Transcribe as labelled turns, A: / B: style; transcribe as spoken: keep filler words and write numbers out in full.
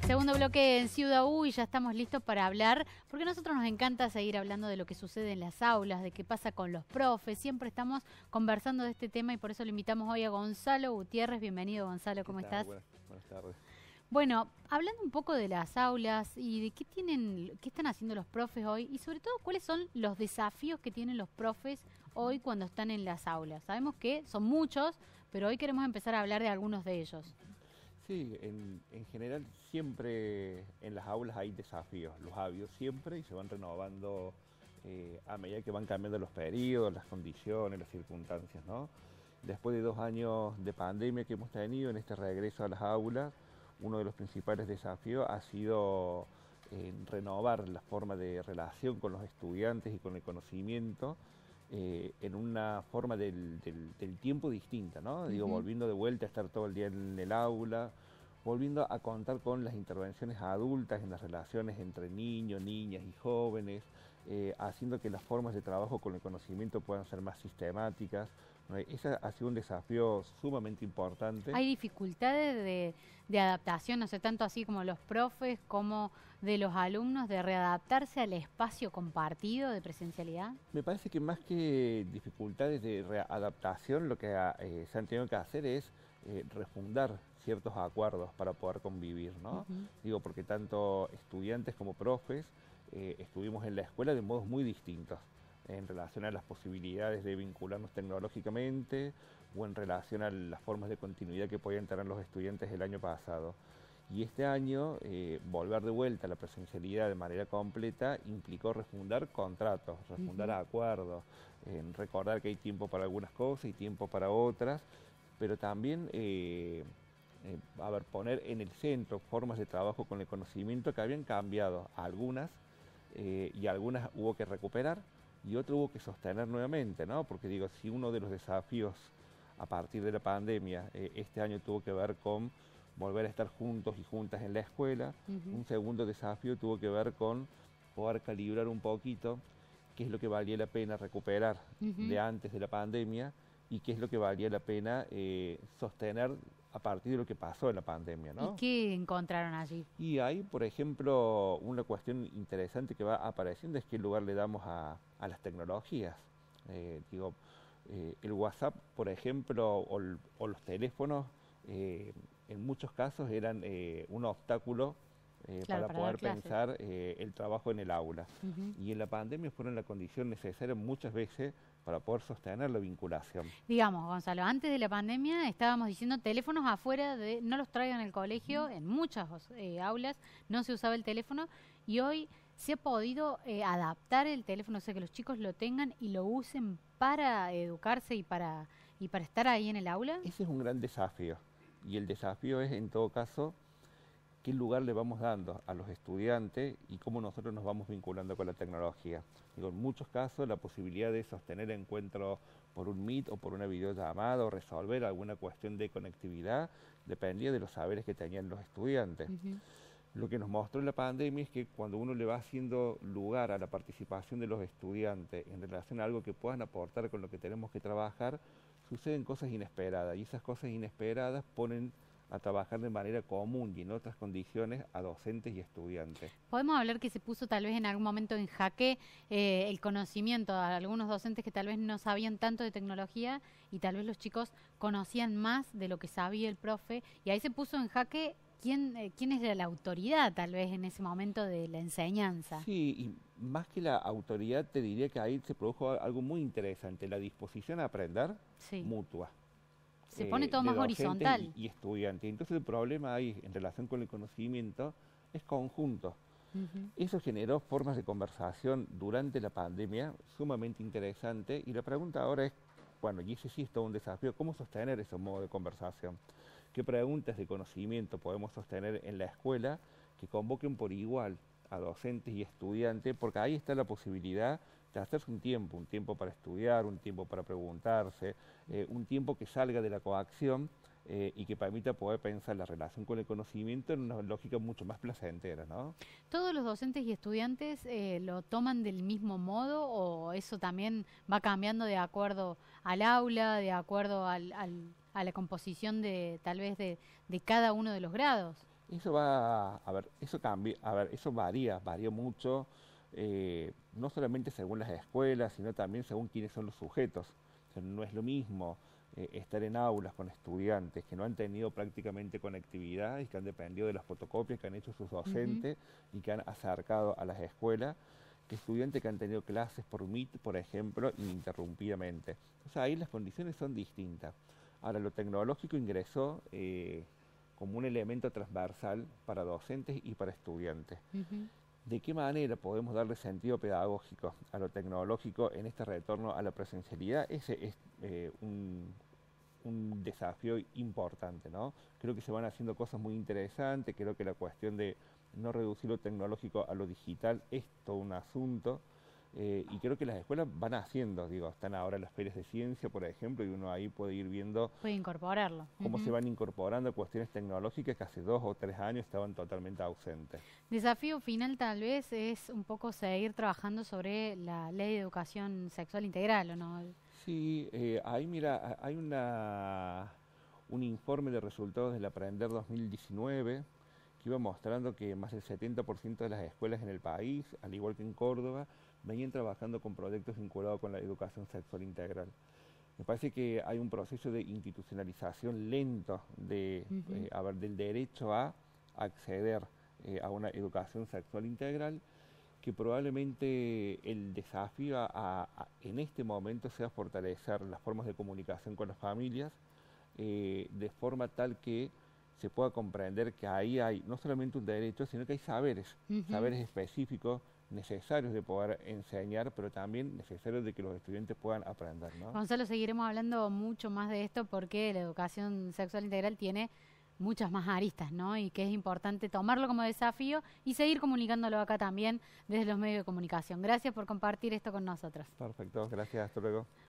A: Segundo bloque en Ciudad U y ya estamos listos para hablar, porque a nosotros nos encanta seguir hablando de lo que sucede en las aulas, de qué pasa con los profes. Siempre estamos conversando de este tema y por eso le invitamos hoy a Gonzalo Gutiérrez. Bienvenido, Gonzalo, ¿cómo estás?
B: Buenas, buenas tardes.
A: Bueno, hablando un poco de las aulas y de qué tienen, qué están haciendo los profes hoy y sobre todo cuáles son los desafíos que tienen los profes hoy cuando están en las aulas. Sabemos que son muchos, pero hoy queremos empezar a hablar de algunos de ellos.
B: Sí, en, en general siempre en las aulas hay desafíos, los ha habido siempre y se van renovando eh, a medida que van cambiando los periodos, las condiciones, las circunstancias, ¿no? Después de dos años de pandemia que hemos tenido en este regreso a las aulas, uno de los principales desafíos ha sido eh, renovar la forma de relación con los estudiantes y con el conocimiento eh, en una forma del, del, del tiempo distinta, ¿no? Uh-huh. Digo, volviendo de vuelta a estar todo el día en el aula, volviendo a contar con las intervenciones adultas en las relaciones entre niños, niñas y jóvenes, eh, haciendo que las formas de trabajo con el conocimiento puedan ser más sistemáticas. Ese ha sido un desafío sumamente importante.
A: ¿Hay dificultades de, de adaptación, no sé, tanto así como los profes como de los alumnos, de readaptarse al espacio compartido de presencialidad?
B: Me parece que más que dificultades de readaptación, lo que eh, se han tenido que hacer es eh, refundar ciertos acuerdos para poder convivir, ¿no? Uh-huh. Digo, porque tanto estudiantes como profes eh, estuvimos en la escuela de modos muy distintos en relación a las posibilidades de vincularnos tecnológicamente o en relación a las formas de continuidad que podían tener los estudiantes el año pasado. Y este año, eh, volver de vuelta a la presencialidad de manera completa implicó refundar contratos, refundar uh-huh. acuerdos, eh, recordar que hay tiempo para algunas cosas y tiempo para otras, pero también eh, eh, a ver, poner en el centro formas de trabajo con el conocimiento que habían cambiado algunas eh, y algunas hubo que recuperar y otro hubo que sostener nuevamente, ¿no? Porque digo, si uno de los desafíos a partir de la pandemia eh, este año tuvo que ver con volver a estar juntos y juntas en la escuela, uh-huh. un segundo desafío tuvo que ver con poder calibrar un poquito qué es lo que valía la pena recuperar uh-huh. de antes de la pandemia y qué es lo que valía la pena eh, sostener a partir de lo que pasó en la pandemia, ¿no?
A: ¿Y qué encontraron allí?
B: Y ahí, por ejemplo, una cuestión interesante que va apareciendo es qué lugar le damos a, a las tecnologías. Eh, digo, eh, el WhatsApp, por ejemplo, o, o los teléfonos, eh, en muchos casos eran eh, un obstáculo eh, claro, para, para poder pensar eh, el trabajo en el aula. Uh-huh. Y en la pandemia fueron la condición necesaria muchas veces para poder sostener la vinculación.
A: Digamos, Gonzalo, antes de la pandemia estábamos diciendo teléfonos afuera, de no los traigan al colegio, en muchas eh, aulas no se usaba el teléfono y hoy se ha podido eh, adaptar el teléfono, o sea, que los chicos lo tengan y lo usen para educarse y para, y para estar ahí en el aula.
B: Ese es un gran desafío y el desafío es, en todo caso, qué lugar le vamos dando a los estudiantes y cómo nosotros nos vamos vinculando con la tecnología. Digo, en muchos casos la posibilidad de sostener encuentros por un Meet o por una videollamada o resolver alguna cuestión de conectividad dependía de los saberes que tenían los estudiantes. Uh-huh. Lo que nos mostró la pandemia es que cuando uno le va haciendo lugar a la participación de los estudiantes en relación a algo que puedan aportar con lo que tenemos que trabajar, suceden cosas inesperadas y esas cosas inesperadas ponen a trabajar de manera común y en otras condiciones a docentes y estudiantes.
A: ¿Podemos hablar que se puso tal vez en algún momento en jaque eh, el conocimiento a algunos docentes que tal vez no sabían tanto de tecnología y tal vez los chicos conocían más de lo que sabía el profe y ahí se puso en jaque quién, eh, quién era la autoridad tal vez en ese momento de la enseñanza?
B: Sí, y más que la autoridad te diría que ahí se produjo algo muy interesante, la disposición a aprender sí. mutua.
A: Se pone todo eh, más horizontal.
B: Y, y estudiante. Entonces el problema ahí en relación con el conocimiento es conjunto. Uh-huh. Eso generó formas de conversación durante la pandemia sumamente interesantes y la pregunta ahora es, bueno, y ese sí es todo un desafío, ¿cómo sostener ese modo de conversación? ¿Qué preguntas de conocimiento podemos sostener en la escuela que convoquen por igual a docentes y estudiantes? Porque ahí está la posibilidad de hacerse un tiempo, un tiempo para estudiar, un tiempo para preguntarse, eh, un tiempo que salga de la coacción eh, y que permita poder pensar la relación con el conocimiento en una lógica mucho más placentera, ¿no?
A: ¿Todos los docentes y estudiantes eh, lo toman del mismo modo o eso también va cambiando de acuerdo al aula, de acuerdo al, al, a la composición de tal vez de, de cada uno de los grados?
B: Eso va, a ver, eso cambia, a ver, eso varía, varía mucho, eh, no solamente según las escuelas, sino también según quiénes son los sujetos. O sea, no es lo mismo eh, estar en aulas con estudiantes que no han tenido prácticamente conectividad y que han dependido de las fotocopias que han hecho sus
A: Ujú.
B: docentes y que han acercado a las escuelas, que estudiantes que han tenido clases por Meet, por ejemplo, ininterrumpidamente. Entonces ahí las condiciones son distintas. Ahora, lo tecnológico ingresó eh, como un elemento transversal para docentes y para estudiantes.
A: Ujú.
B: ¿De qué manera podemos darle sentido pedagógico a lo tecnológico en este retorno a la presencialidad? Ese es eh, un, un desafío importante, ¿no? Creo que se van haciendo cosas muy interesantes, creo que la cuestión de no reducir lo tecnológico a lo digital es todo un asunto, eh, y creo que las escuelas van haciendo, digo, están ahora las ferias de ciencia, por ejemplo, y uno ahí puede ir viendo
A: Puede incorporarlo.
B: cómo se
A: Ujú.
B: van incorporando cuestiones tecnológicas que hace dos o tres años estaban totalmente ausentes.
A: Desafío final tal vez es un poco seguir trabajando sobre la ley de educación sexual integral, ¿o no?
B: Sí, eh, ahí mira, hay una, un informe de resultados del Aprender dos mil diecinueve que iba mostrando que más del setenta por ciento de las escuelas en el país, al igual que en Córdoba, venían trabajando con proyectos vinculados con la educación sexual integral. Me parece que hay un proceso de institucionalización lento de,
A: Ujú.
B: eh, a ver, del derecho a acceder eh, a una educación sexual integral, que probablemente el desafío a- a- en este momento sea fortalecer las formas de comunicación con las familias, eh, de forma tal que se pueda comprender que ahí hay no solamente un derecho, sino que hay saberes,
A: Ujú.
B: saberes específicos necesarios de poder enseñar, pero también necesarios de que los estudiantes puedan aprender, ¿no?
A: Gonzalo, seguiremos hablando mucho más de esto porque la educación sexual integral tiene muchas más aristas, ¿no? Y que es importante tomarlo como desafío y seguir comunicándolo acá también desde los medios de comunicación. Gracias por compartir esto con nosotros.
B: Perfecto, gracias, hasta luego.